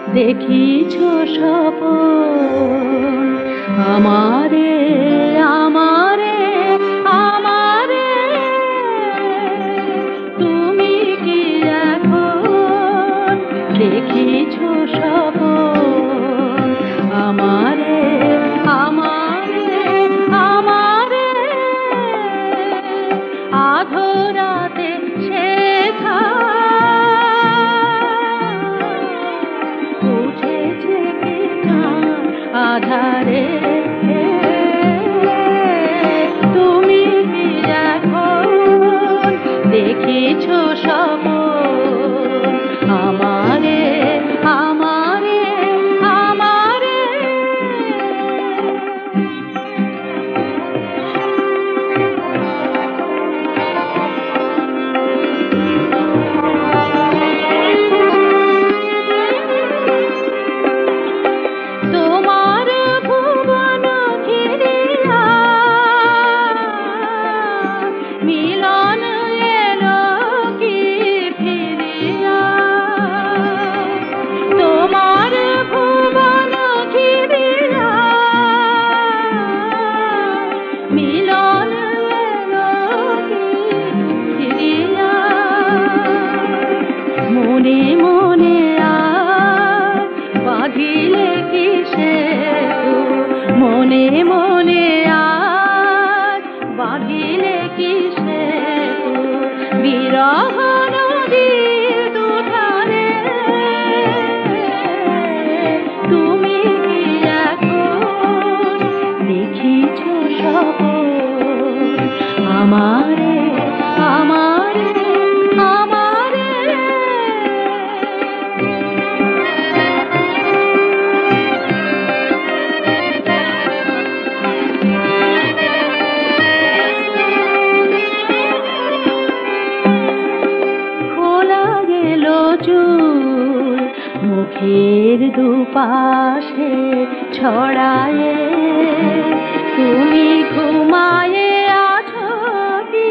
দেখিছো স্বপন আমারে আমারে আমারে তুমি কি এখন দেখিছো স্বপন আমারে আমারে আমারে আধরাতে শেখা উঠেছে কি আধারে তুমি কি এখন দেখিছো স্বপন আমারে আমারে আমারে তোমার ভুবন ঘিরিয়া মিলন এলো কি ফিরিয়া তোমার ভুবন ঘিরিয়া মিলন এলো কি ফিরিয়া মনে মনে আর বাঁধিলে কিসে মনে মনে আর বাঁধিলে কিসে বিরহ নদীর দুধারে তুমি কি এখন দেখিছো স্বপন আমারে আমারে আমারে খোলা গেল চুল মুখের দুপাশে ছড়ায়ে তুমি ঘুমায়ে আছো কি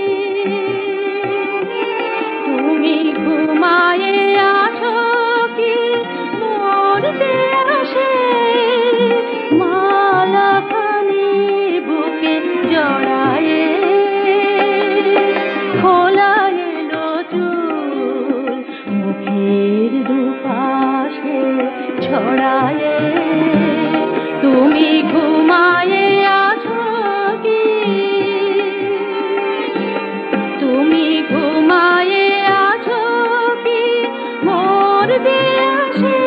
তুমি ঘুমায়ে আছো কি মরতে আসে মালাখানি বুকে জড়ায়ে খোলা এলো চুল মুখের দুপাশে ছড়ায়ে তুমি ঘুমায়ে আছো কি তুমি ঘুমায়ে আছো কি মরতে আসে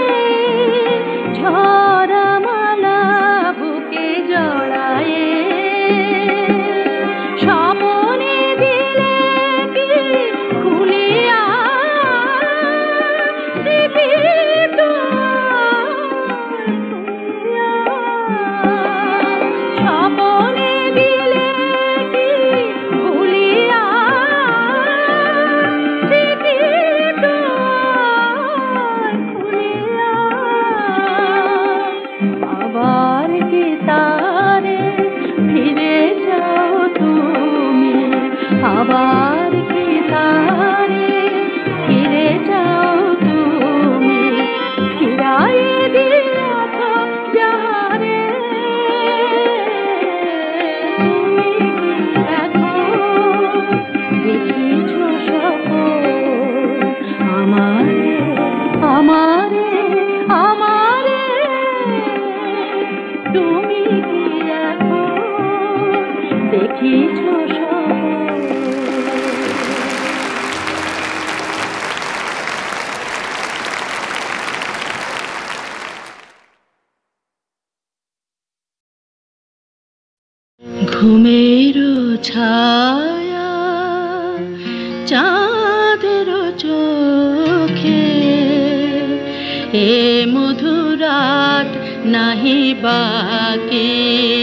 ঝরা মালা বুকে জড়ায়ে স্বপনে দিলে কি খুলিয়া স্মৃতি স্বপনে দিলে কি খুলিয়া স্মৃতি খুলিয়া আবার কি তারে ফিরে যাও তুমি আবার কি তারে ফিরে যাও তুমি ফিরাইয়ে দিয়াছ যাহারে তুমি কি এখন দেখিছো স্বপন আমারে আমারে আমারে তুমি কি এখন দেখিছো স্বপন ঘুমের ছায়া চাঁদের চোখে এ মধুরাত নাহি বাকি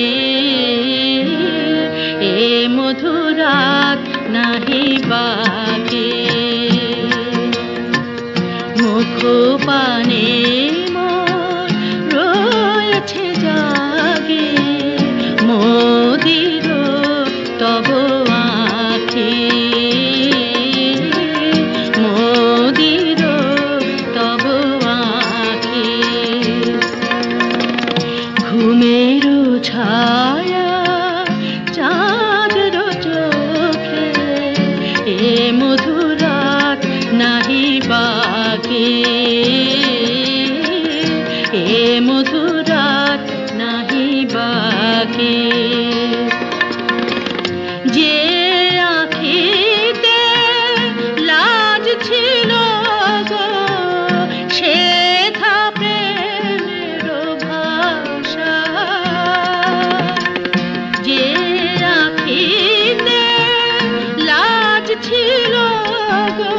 এ মধুরাত নাহি বাকি মুখ পানে মোর রয়েছে জাগে মোদির তব আঁখি মোদির তব আঁখি এ মধুরাত নাহি বাকি যে আঁখিতে লাজ ছিল গো সেথা প্রেমের ভাষা যে আঁখিতে লাজ ছিল গো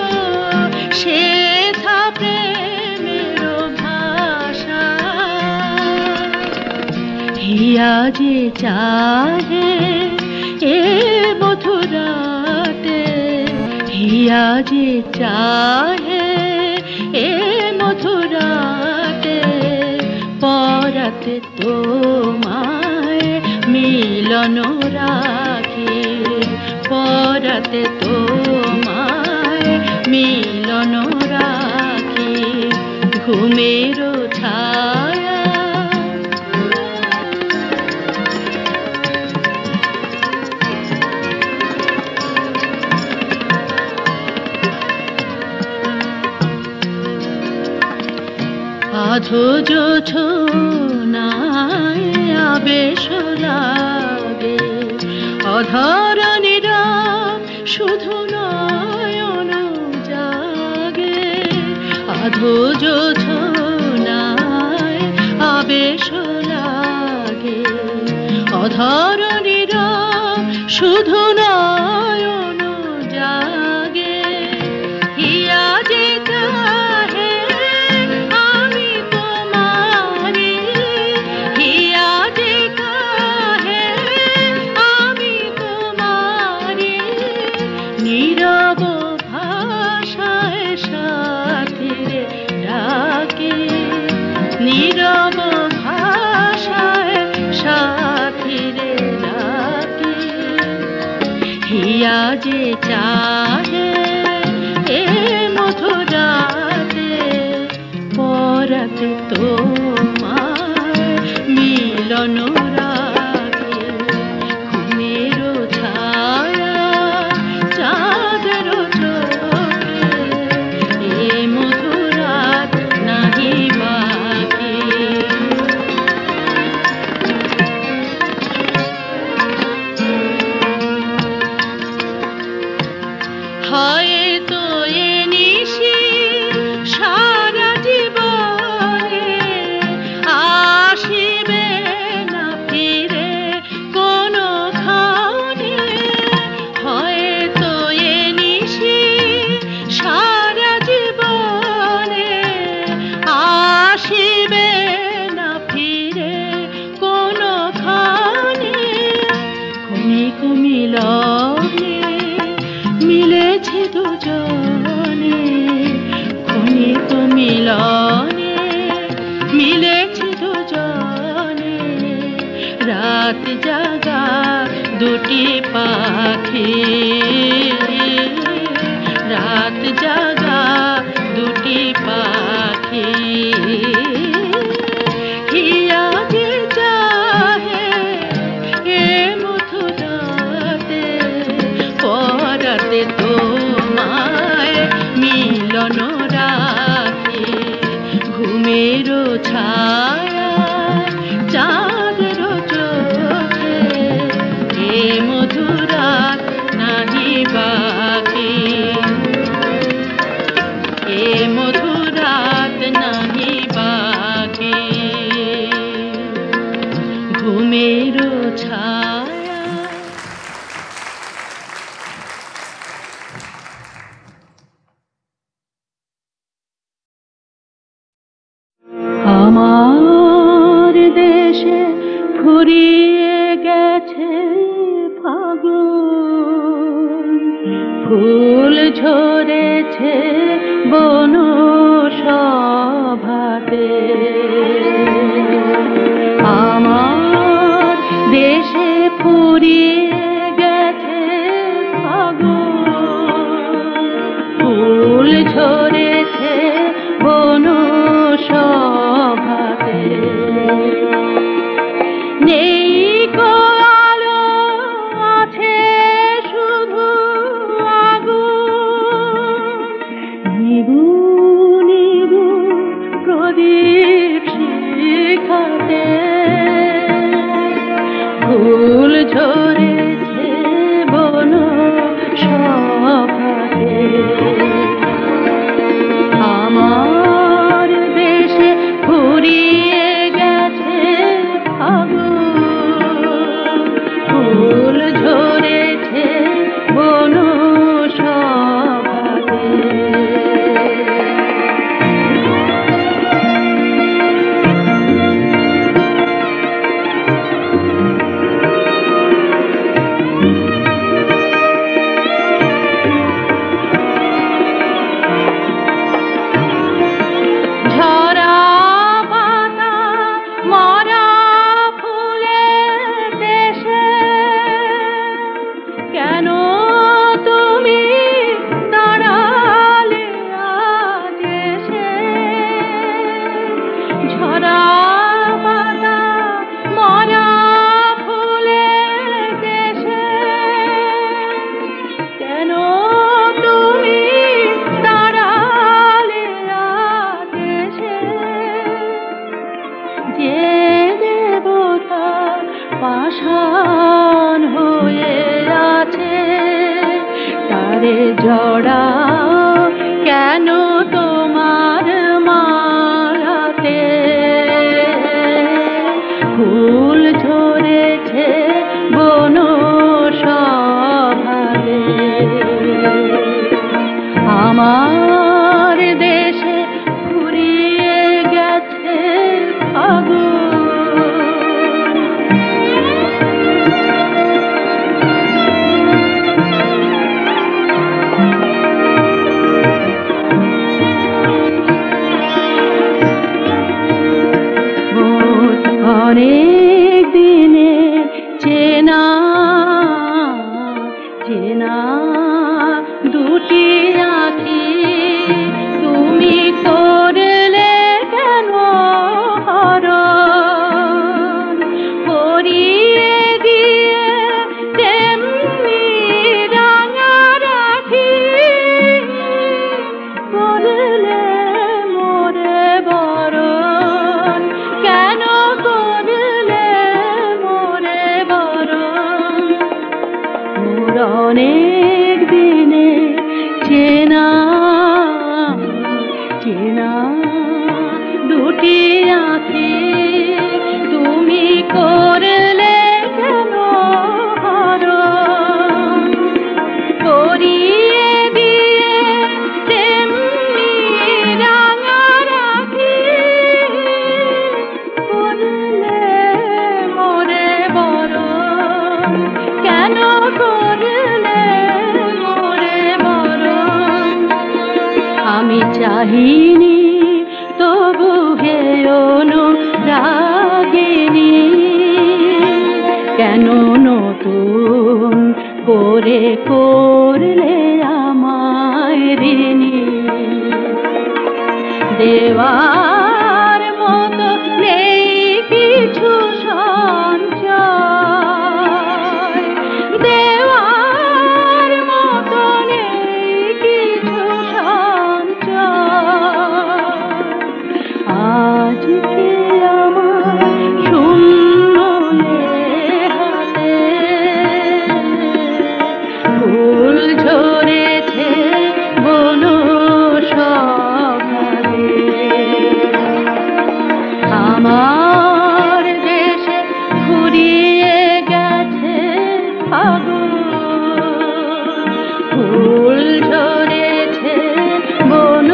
সেথা প্রেমের ভাষা হিয়া যে চাহে এ মধুরাতে হিয়া যে চাহে এ মধুরাতে পরাতে তোমায় মিলন রাখি পরাতে তোমায় মিলন রাখি ঘুমের ছায়া আধো জোছনায় আবেশ লাগে অধরণীরা শুধু নয়ন জাগে আধো জোছনায় আবেশ লাগে অধরণীরা শুধু নয়ন জাগে হিয়া যে চাহে আমি তোমারে হিয়া যে কাহে আমি তোমারে নীরব ভাষায় সাথীরে ডাকে নীরব ভাষায় সাথীরে ডাকে হিয়া যে চাহে এ মধুরাতে পরাতে তোমায় মিলন রাখে ঘুমের ছায়া চাঁদের চোখে এ মধুরাত নাহি বাকি হয়তো এ নিশি সারা জীবনে আসিবে না ফিরে কোনো ক্ষণে হয়তো এ নিশি সারা জীবনে আসিবে না ফিরে কোনো ক্ষণে ক্ষণিক মিলনে মিলেছে দুজনে ক্ষণিক মিলনে মিলেছে দুজনে রাত জাগা দুটি পাখি রাত জাগা দুটি পাখি হিয়া যে চাহে এ মধুরাতে পরাতে তোমায় মিলন রাখি ঘুমের ছায়া চাঁদের চোখে এ মধুরাত নাহি বাকি এ মধুরাত নাহি বাকি ঘুমের ছায়া আমার দেশে ফুরিয়ে গেছে ফাগুন ফুল ঝরেছে বন সভাতে আমার দেশে ফুরিয়ে গেছে ফাগুন ফুল ঝরেছে বন সভাতে নেই কো আলো আছে শুধু আগুন নিবুনি জড়া কেন তোমার মালাতে ফুল ঝরেছে বন সভাতে আমার দেশে ফুরিয়ে গেছে ফাগুন অনেক দিনের চেনা চেনা দুটি আঁখি তুমি করলে কেন হরণ পরিয়ে দিয়ে তেমনি রাঙা রাখি করলে মোরে বরণ কেন অনেক দিনে চেনা চেনা দুটি আঁখি তুমি করলে কেন হরণ করিয়ে দিয়ে তেমনি রাঙা রাখি করলে মোরে বরণ কেন আমি চাহিনি তবু হেয়নো রাগিনি কেন নতুন করে করলে আমায় ঋণী দেওয়ার মতো নেই কিছু সঞ্চয় দেওয়ার মতো নেই কিছু আজকে আমার শূন্য হাতে ফুল ঝরেছে বন সভাতে আমার দেশে ফুরিয়ে গেছে ফাগুন ফুল ঝরেছে বন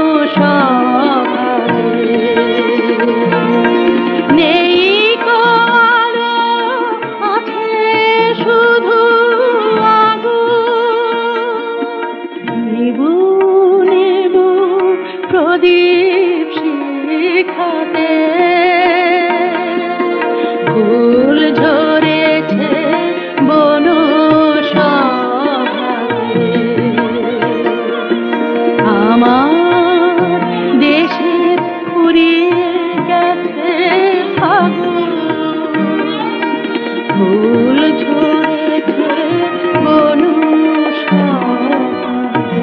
নেই কালো আছে শুধু আগুন নিবু নিবু প্রদীপ শিখাতে ফুল ঝরেছে বন সভাতে আমার দেশে ফুরিয়ে গেছে ফাগুন ফুল ঝরেছে বন সভাতে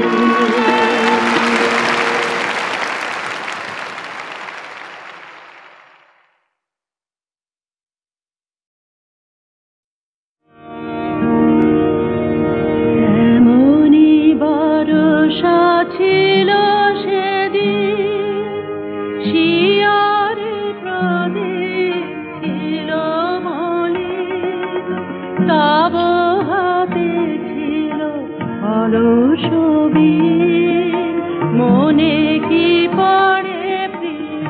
এমনি বর্ষা ছিল সেদিন শিয়ার প্রদীপ ছিল মলিন তব হাতে ছিল অলস বীণ মনে কি পড়ে প্রিয়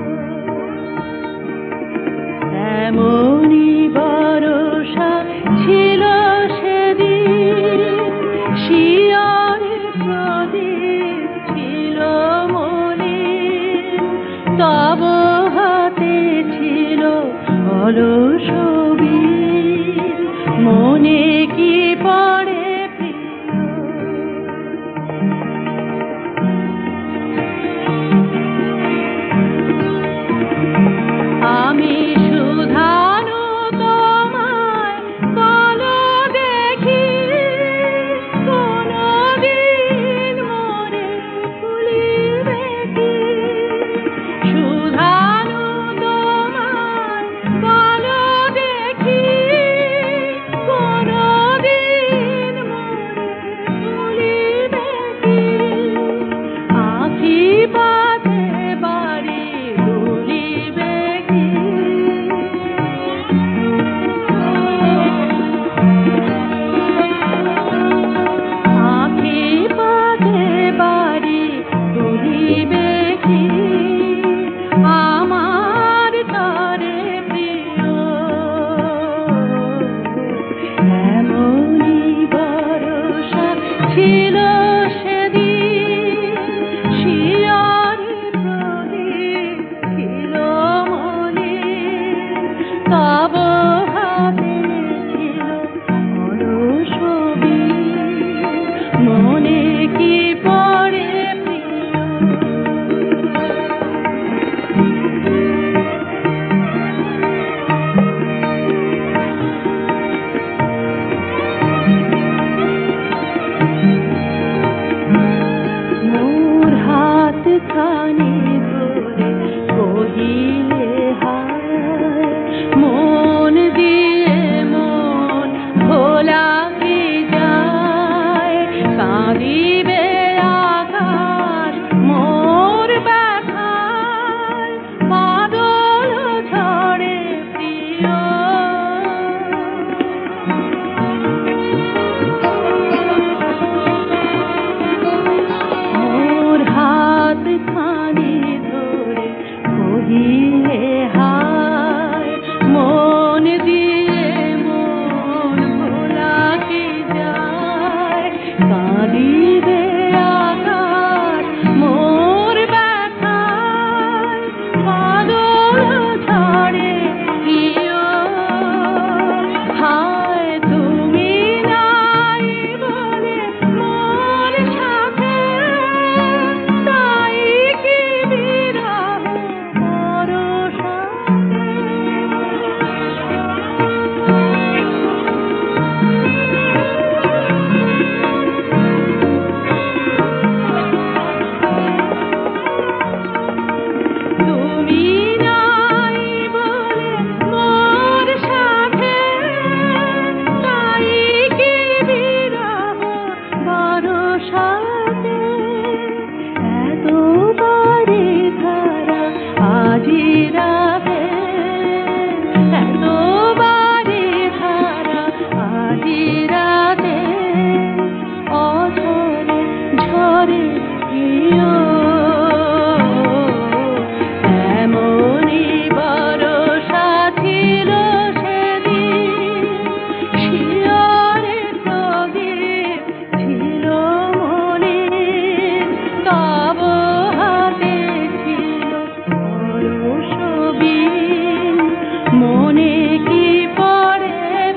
এমনি বর্ষা ছিল সেদিন শিয়ার প্রদীপ ছিল মলিন তব হাতে ছিল অলস বীণ মনে কি পড়ে আমি সুধানো তোমায় কল দেখি কোনদিন মোরে কুলিবে কি সুধানো তোমায় কল দেখি ছিল সেদিন শিয়রে প্রদীপ ছিল মনে তব হাতে ছিল অলস বীর মনে কি পড়ে মোর হাত খানি ধরে কহিলে হায় মন দিয়ে মন ভোলা কি যায় কাঁদিবে আকাশ মোর ব্যথায় বাদল ঝড়ে প্রিয় মোর হাত খানি ধরে কহিলে হায় মন দিয়ে মন ভোলা কি যায় কাঁদিবে আকাশ মোর ব্যথায় বাদল ঝড়ে প্রিয় হায় তুমি নাই বলে মোর সাথে তাই কি বিরহ মোর তুমি নাই বলে মোর সাথে তাই কি বিরহ ভরসাতে এতবারে ধারা আজি রাতে এতবারে ধারা আজি রাতে অঝরে ঝরে প্রিয় এমনি ভরসা ছিল সেদিন শিয়রে প্রদীপ ছিল মনে তব হাতে ছিল অলস বীর মনে কি পড়ে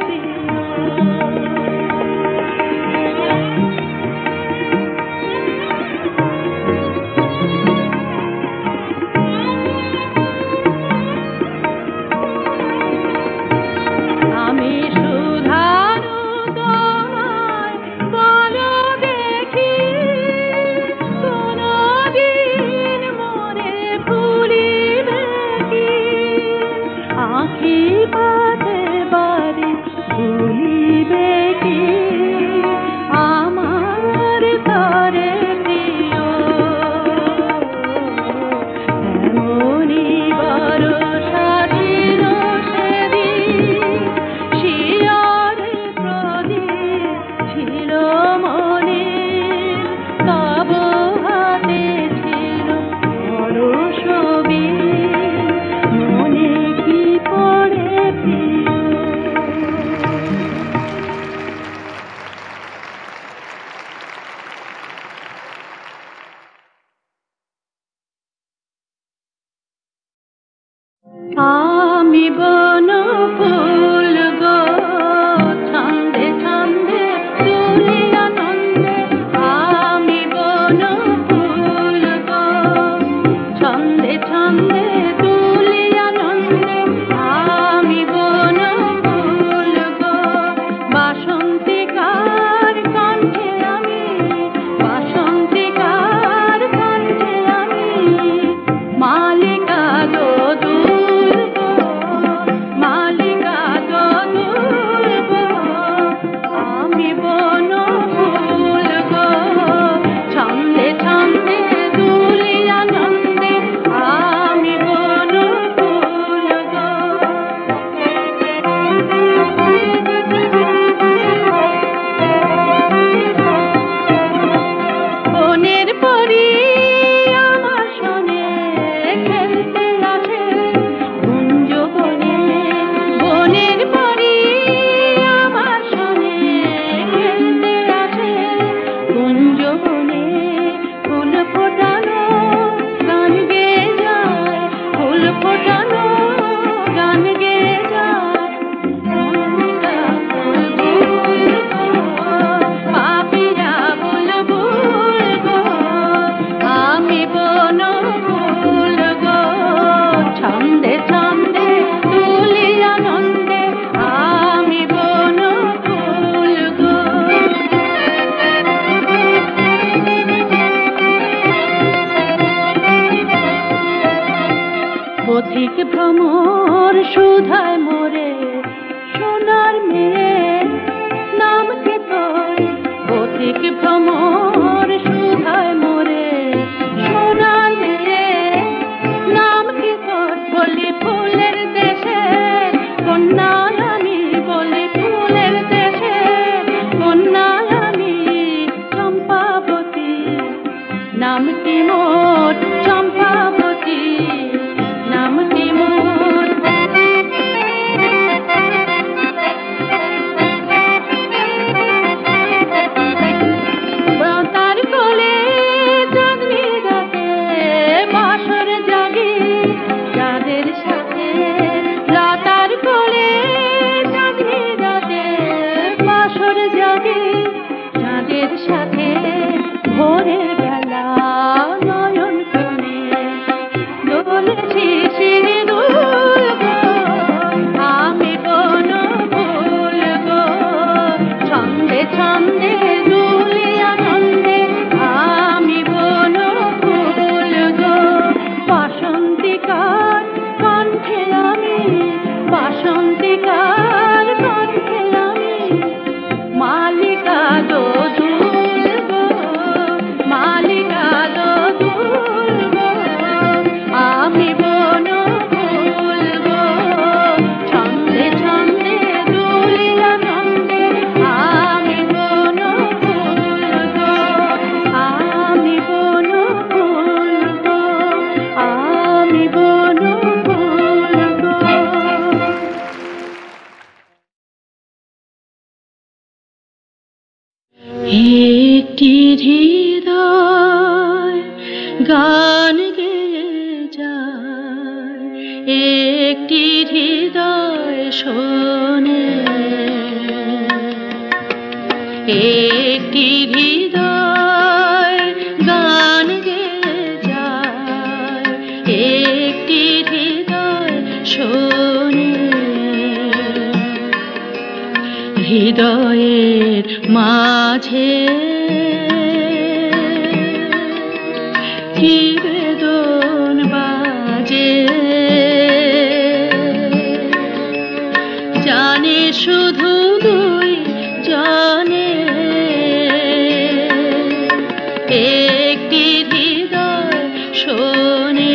আমি শুধানু তোমায় বলো দেখি কোনদিন মোরে ভুলিবে কি আঁখি পাতে বারে ভুলিবে কি আমার তরে প্রিয় এমনি ভরসা ছিল সেদিন শিয়রে প্রদীপ ছিল মনে তব হাতে ছিল অলস বীর মনে কি পড়ে প্রিয় আমি বন ফুল গো ছন্দে ছন্দে তুলিয়া নন্দে আমি বন ফুল গো ছন্দে ছন্দে তুলিয়া নন্দে আমি বন ফুল গো বাসন্তিকার কণ্ঠে আমি বাসন্তিকার কণ্ঠে আমি মালিকা গো দুর্গ ফোটানো গান গেয়ে যায় মনটা বুলবুল গো পাপিয়া বুলবুল গো আমি বনফুল গো ছন্দে ছন্দে তুলি আনন্দে আমি বনফুল গো পথিক ভ্রমর সুধায় মোরে সোনার মেয়ে নাম কে তোর পথিক ভ্রমর সুধায় মোরে সোনার মেয়ে নাম কি তোর বলি ফুলের দেশে কন্যায় আমি বলি ফুলের দেশে কন্যায় আমি চম্পাবতী নামটি মোর চম্পাবতী নামটি মোর তার কোলে চাঁদনি রাতে বাসর জাগি যাদের সাথে লতার কোলে চাঁদনি রাতে বাসর জাগি যাদের সাথে ভোরের বেলা নয়ন কোণে দোলে শিশির দুল গো আমি বনফুল গো ছন্দে ছন্দে দুলি আনন্দে আমি বনফুল গো বাসন্তিকার কণ্ঠে আমি বাসন্তিকার কণ্ঠে আমি মালিকা দোদুল গো মালিকা দোদুল গো আমি বনফুল গো ছন্দে ছন্দে দুলি আনন্দে আমি বনফুল গো আমি বনফুল গো আমি বনফুল গো একটি হৃদয় গান গেয়ে যায় একটি হৃদয় শোনে একটি হৃদয় গান গেয়ে যায় একটি হৃদয় শোনে হৃদয়ের মাঝে কি বেদন বাজে জানে শুধু দুই জানে একটি হৃদয় শোনে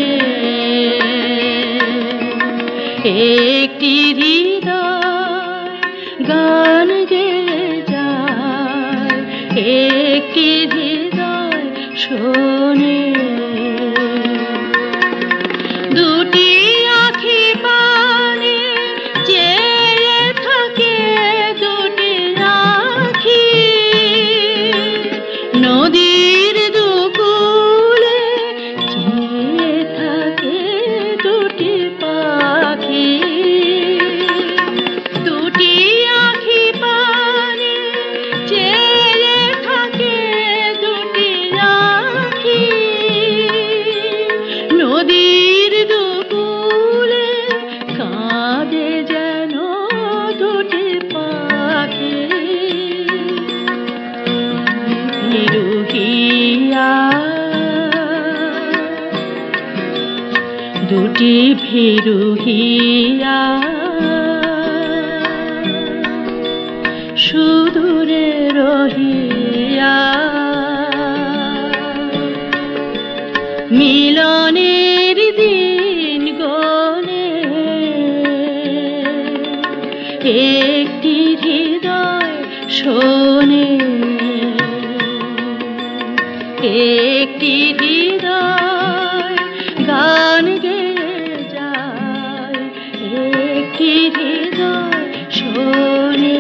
একটি হৃদয় গান গেয়ে যায় একটি হৃদয় শোনে দুটি আঁখি পানে চেয়ে থাকে দুটি আঁখি নদীর দুকুলে চেয়ে থাকে দুটি পাখি দুটি আঁখি পানে চেয়ে থাকে দুটি আঁখি নদীর দুকুলে কাঁদে যেন দুটি পাখি ভিরুহিয়া দুটি ভিরুহিয়া সুদূরে রহিয়া মিলনের দিন গনে একটি হৃদয় শোনে একটি হৃদয় গান গেয়ে যায় একটি হৃদয় শোনে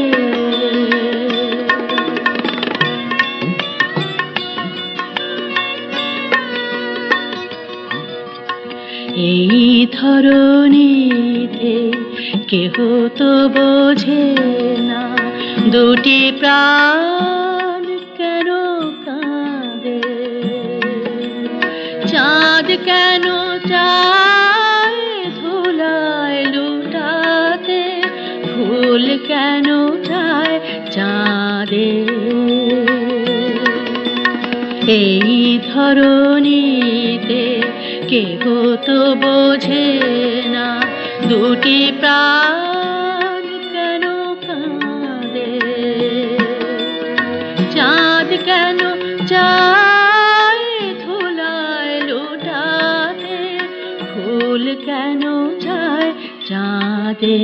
এই ধরণীতে কেহ তো বোঝে না দুটি প্রাণ কেন কাঁদে। চাঁদ কেন চায় ধুলায় লুটাতে, ফুল কেন চায় চাঁদে। এই ধরণীতে কেহ তো বোঝে না দুটি প্রাণ কেন কাঁদে। চাঁদ কেন চায় ধুলায় লুটাতে, ফুল কেন চায় চাঁদে।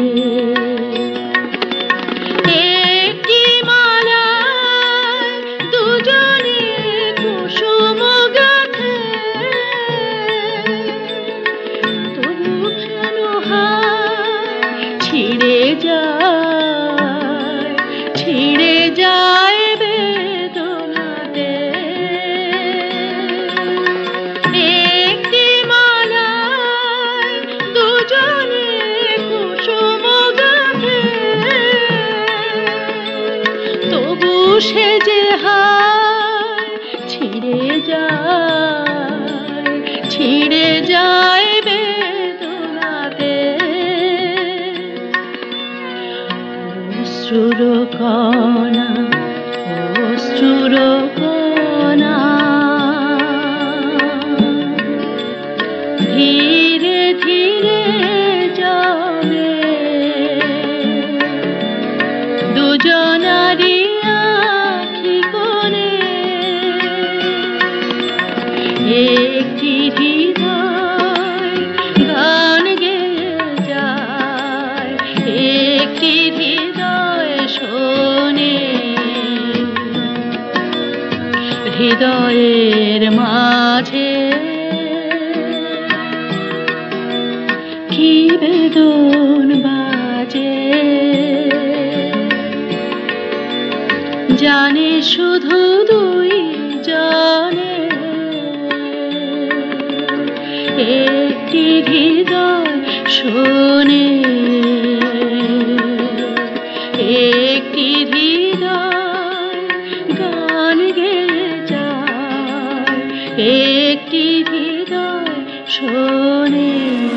একটি মালায় দুজনে কুসুম গাঁথে, তবু কেন হায় ছিঁড়ে যায়, ছিঁড়ে যায় বেদনাতে। একটি মালায় দুজনে কুসুম গাঁথে, তবু সে যে হায় ছিঁড়ে যায়, ছিঁড়ে যায় বেদনাতে। অশ্রুর কণা, অশ্রুর কণা ধীরে ধীরে জমে দুজনারি আঁখি কোণে। একটি হৃদয় গান গেয়ে যায়, একটি হৃদয় শোনে। হৃদয়ের মাঝে কি বেদন বাজে, জানে শুধু দুই জনে। একটি হৃদয় শোনে, একটি হৃদয় গান গেয়ে যায়, একটি হৃদয় শোনে।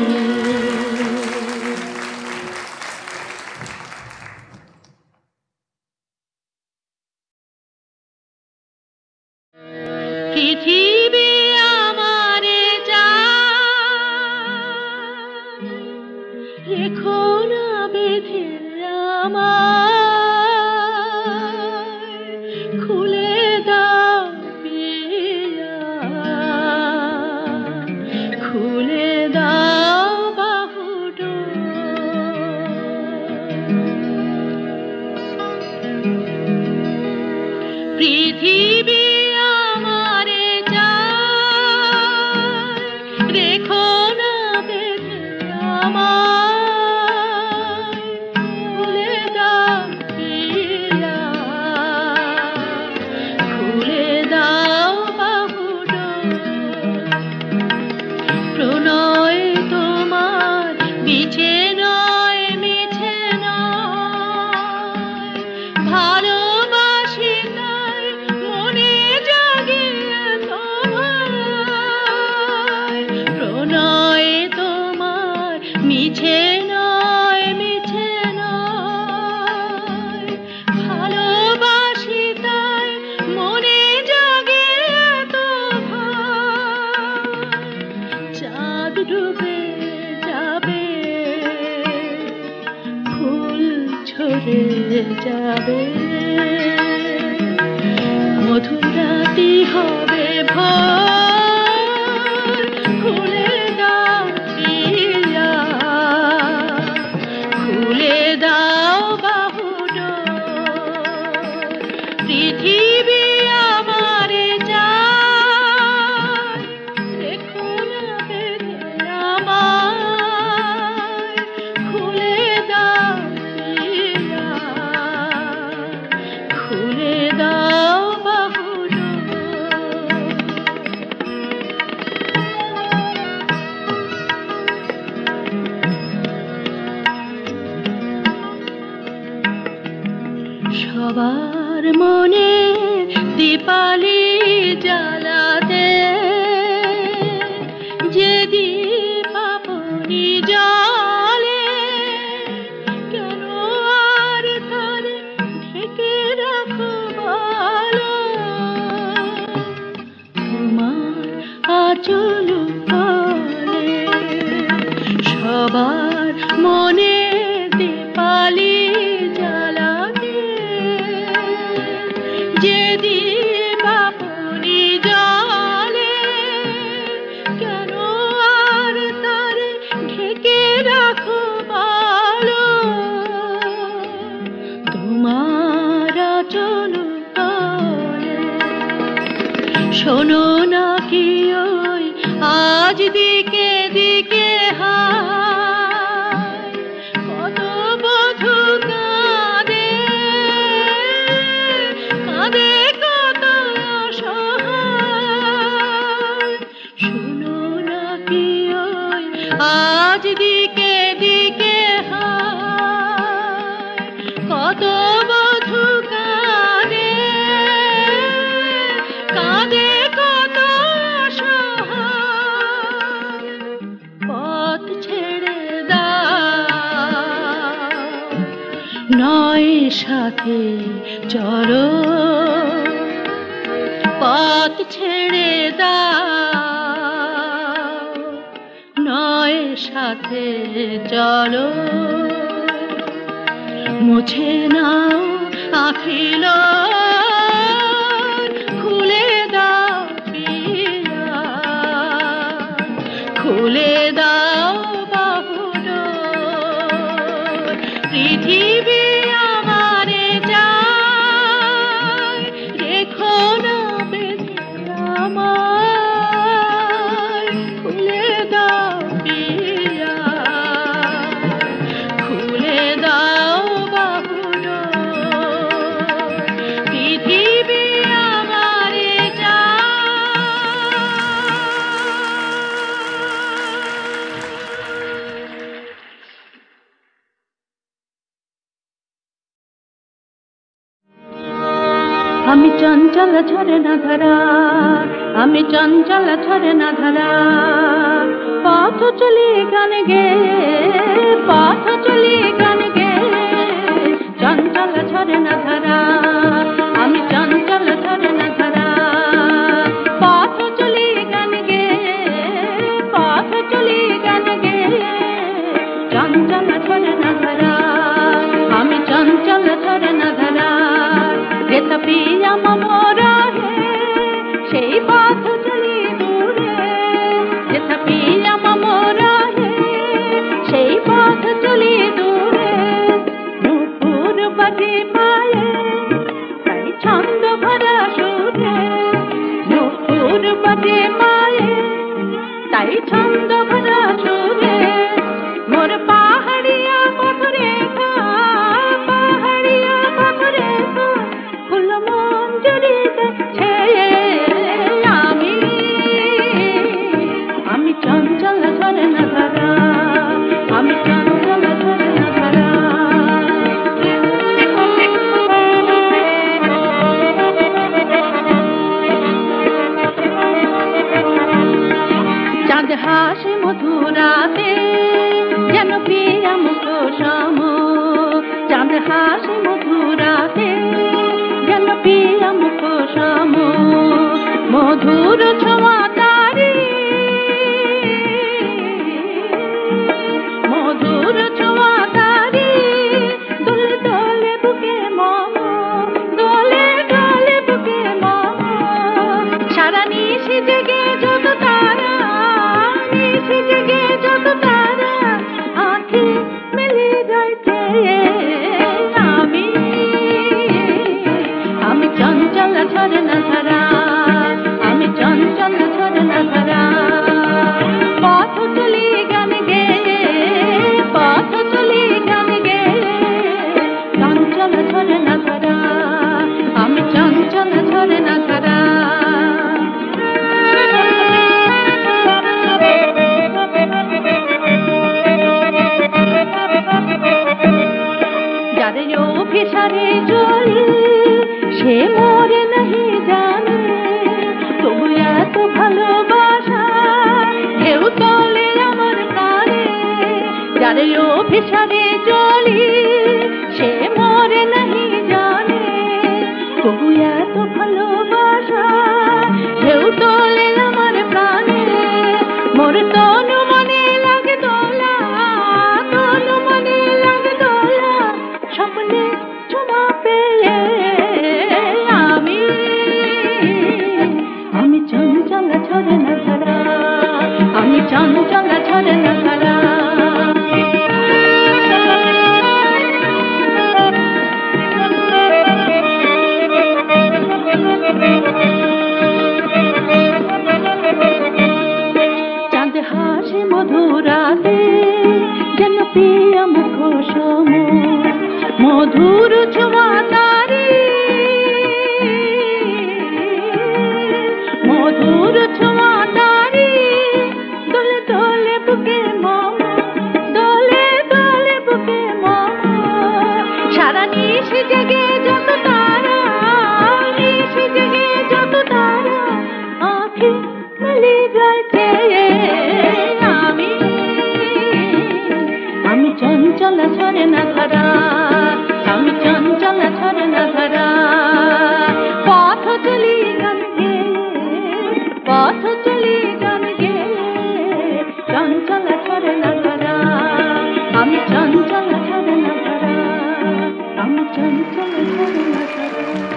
পৃথিবী আমারে যায়, রেখো না বেঁধে আমায়, খুলে দাও পিয়া, খুলে দাও বাহুডোর। পৃথিবী আমারে যায়, রেখো না বেঁধে আমায়, খুলে দাও পিয়া, খুলে দাও বাহুডোর। প্রণয় তোমার মিছে নয়, মিছে নয়, ভালোবাসি তাই মনে জাগিয়ে তোমায়। প্রণয় তোমার মিছে নয়, মিছে নয়, ভালোবাসি তাই মনে জাগিয়ে তোমায়। চাঁদ ডুবে যাবে, ফুল ঝরে যাবে, মধুর রাতি হবে ভোর। খুলে দাও পিয়া, খুলে দাও বাহুডোর। পৃথিবী আমারে যায়, রেখো না বেঁধে আমায়, খুলে দাও পিয়া, খুলে দাও বাহুডোর। চলু তলে সবার মনে দীপালি জ্বালাতে যে দীপাবলি জ্বলে কেন আর তারে ঢেকে রাখো বলো তোমার চলু তলে শোনো না কি ওই আজ দিকে দিকে হায় কত বধূ কাঁদে কাঁদে কত অসহায় শোনো না কি ওই আজ দিকে দিকে হায় কত বধূ কাঁদে কাঁদে কত অসহায় পথ ছেড়ে দাও নয় সাথে চলো পথ ছেড়ে দাও নয় সাথে চলো মুছে নাও আখিল খুলে দাও পিয়া খুলে দাও বাহুর পৃথিবী আমারে যায় রেখো না বেঁধে আমায় খুলে দাও পিয়া খুলে দাও বাহুর পৃথিবী আমারে আমি চঞ্চল ছড়ে না ধরা আমি চঞ্চল ছড়ে না ধরা পথ চলি গান গে পথ চলি গান গে চঞ্চল ছড়ে না ধরা আমি চঞ্চল ছড়ে না ধরা পথ চলি গান গে পথ চলি গান গে চঞ্চল ছড়ে না ধরা আমি চঞ্চল ছড়ে না ধরা যেটা পিয়া মোরা হে সেই পথ চলি দূরে যেটা পিয়া মোরা হে সেই পথ চলি দূরে নূপুর বাজে পায়ে তাই ছন্দ ভরা সুরে নূপুর বাজে পায়ে তাই ছন্দ ভরা সুরে মোর পাহাড়িয়া পথ রেখা পাহাড়িয়া পথ রেখা ফুল মঞ্জুরিতে ছেয়ে আমি চঞ্চল ধরে না ধরা আমি চঞ্চল ধরে না ধরা চাঁদ হাসে মধুরাতে যেন পিয়া মুখ সম চাঁদ হাসে মধুরাতে যেন পিয়া মুখ সম মধুর ছোঁয়া তারি মধুর ছোঁয়া তারি দোলে দোলে বুকে মম দোলে দোলে বুকে মম সারা নিশি জেগে যত তারা নিশি জেগে যত তারা আঁখি মিলে যাইছে আমি চঞ্চল ছড়ে না ধরা আমি চঞ্চল ছড়ে না ধরা পথ চলি গান গে পথ চলি গান গে চঞ্চল ছড়ে না ধরা আমি চঞ্চল ছড়ে না ধরা যারে অভিসারে চলি সে মোরে नहीं জানে তবু এত ভালোবাসা কেউ তলে আমার প্রাণে যারে অভিসারে চলি সে মোরে नहीं জানে তবু এত ভালোবাসা কেউ তলে আমার প্রাণে চেয়ে আমি চঞ্চল ঝরনা ধারা, আমি চঞ্চল ঝরনা ধারা। পথ চলি গান গেয়ে, পথ চলি গান গেয়ে, চঞ্চল ঝরনা ধারা, আমি চঞ্চল ঝরনা ধারা, আমি চঞ্চল ঝরনা ধারা।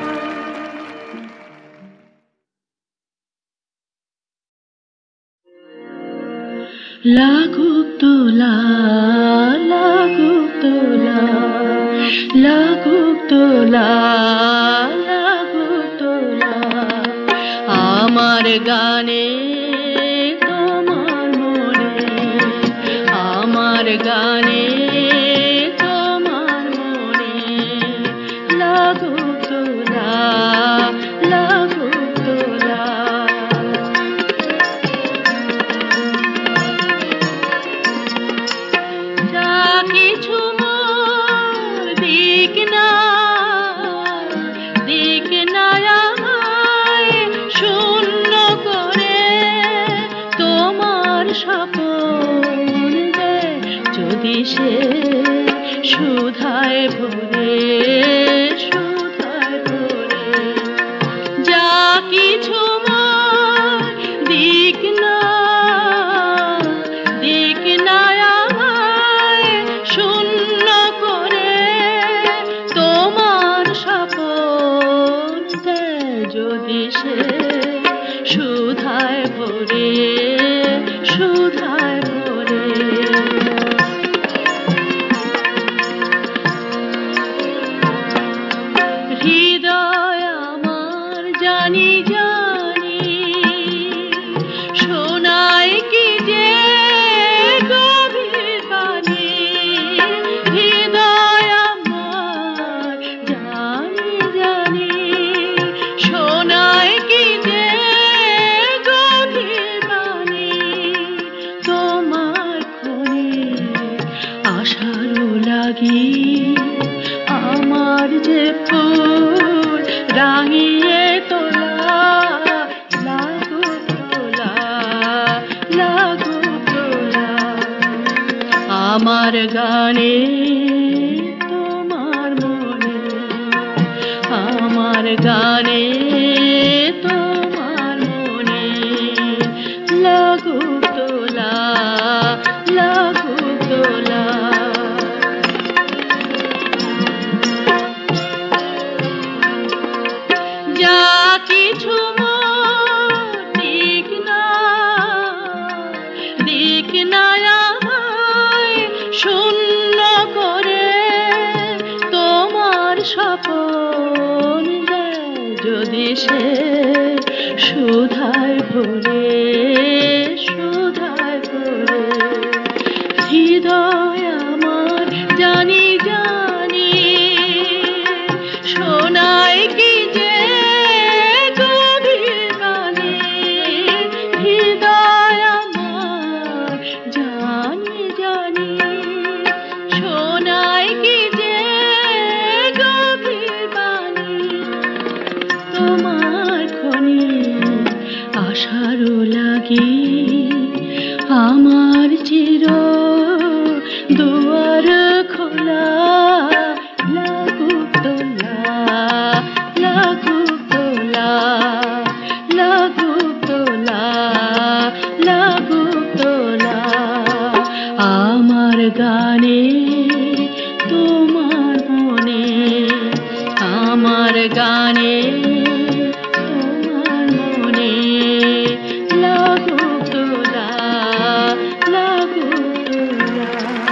লাগুক দোলা, লাগুক দোলা, লাগুক দোলা, লাগুক দোলা, আমার গানে তোমার মনে, আমার গানে তোমার মনে, লাগুক দোলা, লাগুক দোলা। কিছু দিক না, দিক না আমায় শূন্য করে, তোমার স্বপন যদি সে সুধায় ভরে, সুধায় ভরে। যা কিছু দিক না, দিক না শূন্য করে, তোমার স্বপন যদি সে সুধায় ভরে, সুধায় ভরে। হৃদয় আমার জানি জানি শোনায় কি যে গভীর বাণী, হৃদয় আমার জানি জানি শোনায় কি যে গভীর বাণী। তোমার ক্ষণে আশারও লাগি আমার যে ফুল রাঙিয়ে তোলা, লাগুক দোলা, লাগুক দোলা, আমার গানে তোমার মনে, আমার গানে তোমার মনে, লাগুক দোলা, লাগুক দোলা। যা কিছু দিক না, দিক না আমায় শূন্য করে, তোমার স্বপন যদি সে সুধায় ভরে, সুধায় ভরে। হৃদয় আমার জানি জানি শোনায় কি যে গভীর বাণী, হৃদয় আমার জানি জানি শোনায় কি যে গভীর বাণী। তোমার ক্ষণে আশারও লাগি আমার চির দুয়ার খোলা, লাগুক দোলা, লাগুক দোলা, লাগুক দোলা, লাগুক দোলা, আমার গানে তোমার মনে, আমার গানে তোমার মনে, লাগুক দোলা, লাগুক দোলা।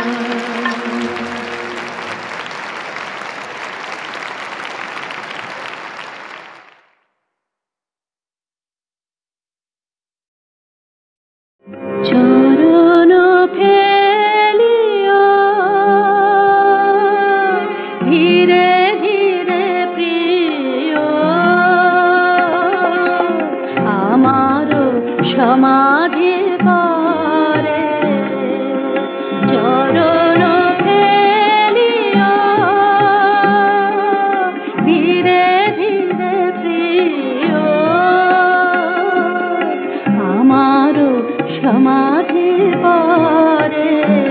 চরণ ফেলিও ধীরে ধীরে প্রিয়, আমারও সমাধি পরে। চরণ ফেলিও ধীরে ধীরে প্রিয়, আমারও সমাধির পরে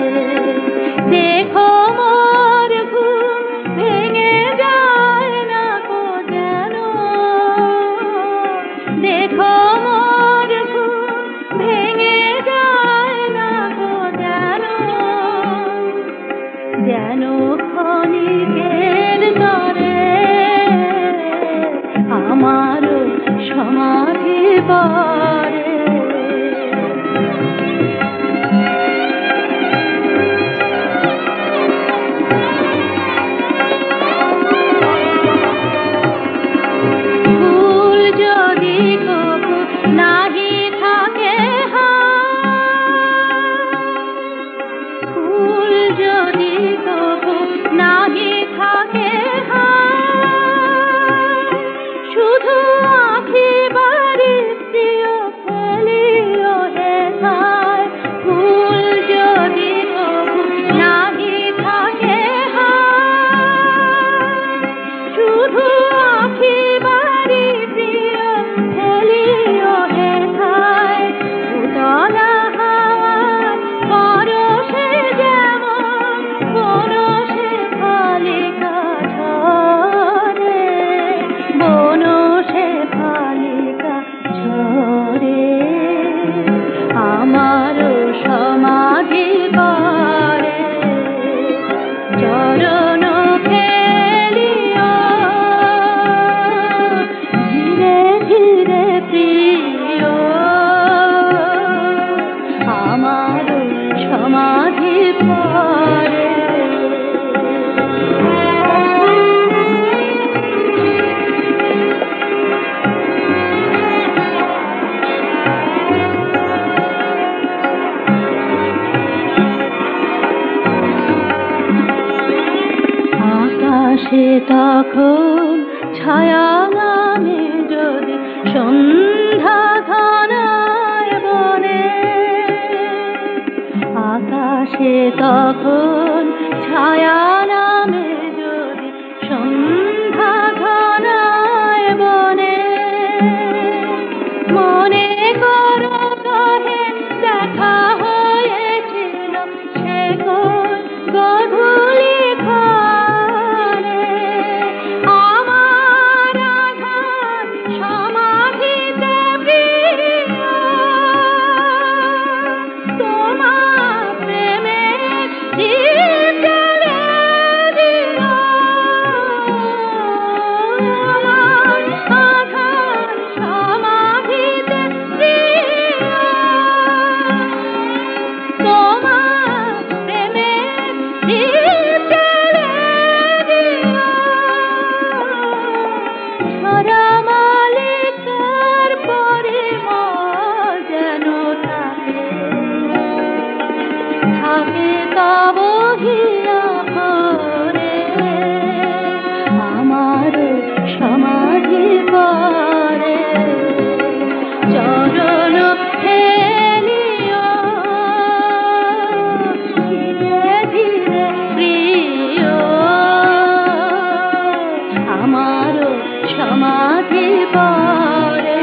দেখো মোর ঘুম ভেঙে যায় না গো যেন, দেখো মোর ঘুম ভেঙে যায় না গো যেন, যেন ক্ষণিকের তরে আমার সমাধির পরে। ফুল যদি কবু নাহি থাকে ফুল যদি কবু নাহি থাকে শুধু আঁখি বাড়ি প্রিয় ফেলিও হে ঠায়। ফুল যদি কবু নাহি থাকে শুধু আঁখি বাড়ি প্রিয় ফেলিও হে ঠায়। উতলা হাওয়ার পরশে যেমন বনশে ফালিকা ঝরে, বনশে ফালিকা ঝরে আমার সমাধি পরে। চরণ ফেলিও ধীরে ধীরে প্রিয় আমার সমাধি পরে। আকাশে তখন ছায়া নামে যদি সন্ধ্যা ঘনায় বনে, আকাশে তখন ছায়া নামে যদি সন্ধ্যা ঘনায় বনে, মনে করো কহে দেখা হয়েছিল সে গধূলি ক্ষণে। আমার আঘাত সমাধিতে প্রিয় তোমার প্রেমের দীপ জ্বেলে দিও। আমার আঘাত সমাধিতে প্রিয় তোমার প্রেমের দীপ জ্বেলে দিও। ঝরা মালিকার পরিমল যেন থাকে, থাকে তব হিয়া ভরে আমার সমাধি পরে। চরণ ফেলিও ধীরে ধীরে প্রিয় আমার সমাধি পরে।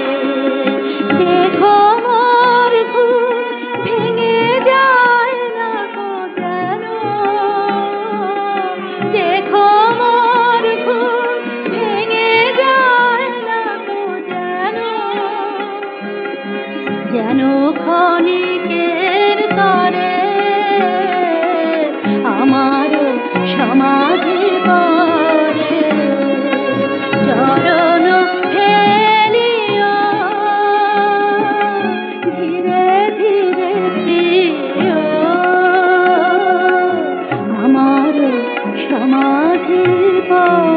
দেখো মোর ঘুম ভেঙে যায় না গো যেন, দেখো মোর ঘুম ভেঙে যায় না গো যেন, যেন ক্ষণিকের তরে আমার সমাধি পরে। চরণ ফেলিও ধীরে ধীরে প্রিয় আমার সমাধি পরে।